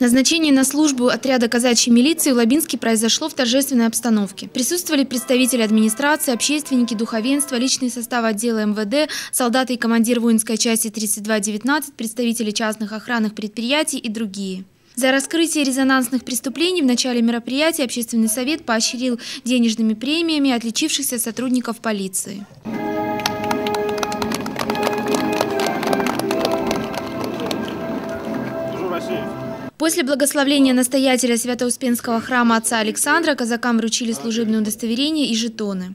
Назначение на службу отряда казачьей милиции в Лабинске произошло в торжественной обстановке. Присутствовали представители администрации, общественники, духовенство, личный состав отдела МВД, солдаты и командир воинской части 3219, представители частных охранных предприятий и другие. За раскрытие резонансных преступлений в начале мероприятия общественный совет поощрил денежными премиями отличившихся сотрудников полиции. После благословления настоятеля Свято-Успенского храма отца Александра казакам вручили служебные удостоверения и жетоны.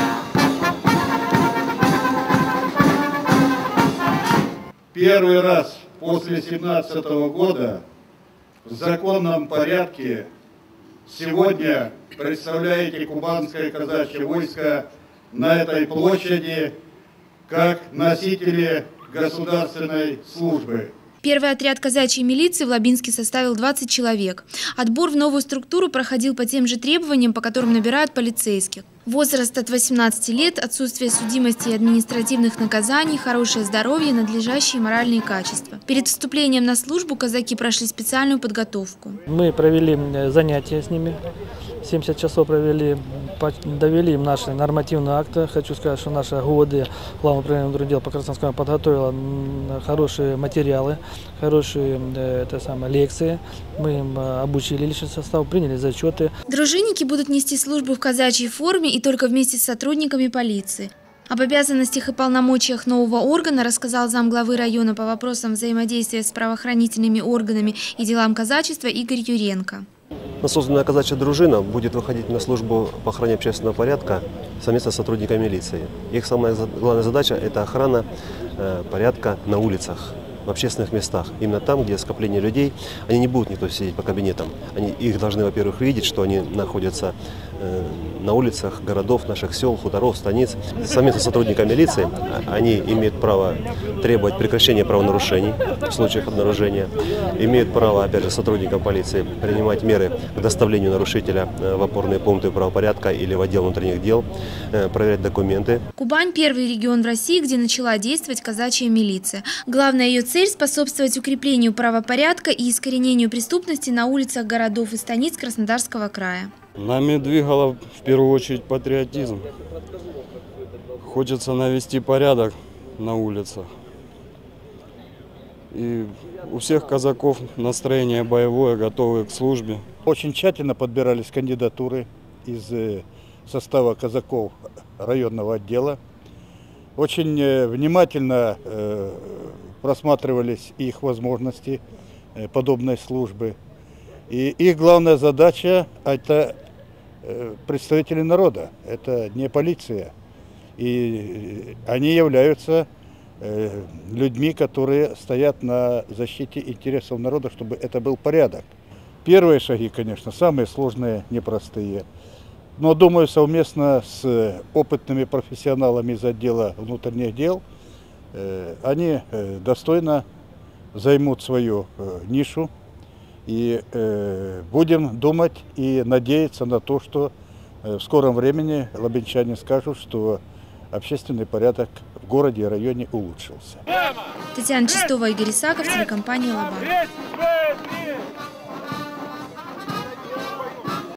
Первый раз после 17 года в законном порядке сегодня представляете кубанское казачье войско на этой площади как носители государственной службы. Первый отряд казачьей милиции в Лабинске составил 20 человек. Отбор в новую структуру проходил по тем же требованиям, по которым набирают полицейских. Возраст от 18 лет, отсутствие судимости и административных наказаний, хорошее здоровье и надлежащие моральные качества. Перед вступлением на службу казаки прошли специальную подготовку. Мы провели занятия с ними. 70 часов провели, довели им наши нормативные акты. Хочу сказать, что наша ГУВД, Главное управление внутренних дел по Краснодарскому, подготовила хорошие материалы, хорошие лекции. Мы им обучили личный состав, приняли зачеты. Дружинники будут нести службу в казачьей форме и только вместе с сотрудниками полиции. Об обязанностях и полномочиях нового органа рассказал замглавы района по вопросам взаимодействия с правоохранительными органами и делам казачества Игорь Юренко. Созданная казачья дружина будет выходить на службу по охране общественного порядка совместно с сотрудниками милиции. Их самая главная задача – это охрана порядка на улицах, в общественных местах. Именно там, где скопление людей, они не будут никто сидеть по кабинетам. Их должны, во-первых, видеть, что они находятся на улицах городов, наших сел, хуторов, станиц. Совместно с сотрудниками милиции они имеют право требовать прекращения правонарушений в случаях обнаружения, имеют право, опять же, сотрудникам полиции принимать меры к доставлению нарушителя в опорные пункты правопорядка или в отдел внутренних дел, проверять документы. Кубань – первый регион в России, где начала действовать казачья милиция. Главная ее цель – способствовать укреплению правопорядка и искоренению преступности на улицах городов и станиц Краснодарского края. Нами двигало в первую очередь патриотизм. Хочется навести порядок на улицах. И у всех казаков настроение боевое, готовые к службе. Очень тщательно подбирались кандидатуры из состава казаков районного отдела. Очень внимательно просматривались их возможности подобной службы. И их главная задача – это представители народа, это не полиция. И они являются людьми, которые стоят на защите интересов народа, чтобы это был порядок. Первые шаги, конечно, самые сложные, непростые. Но, думаю, совместно с опытными профессионалами из отдела внутренних дел они достойно займут свою нишу. И будем думать и надеяться на то, что в скором времени лабинчане скажут, что общественный порядок в городе и районе улучшился. Татьяна Чистова, Игорь Исаков, телекомпания «Лабан».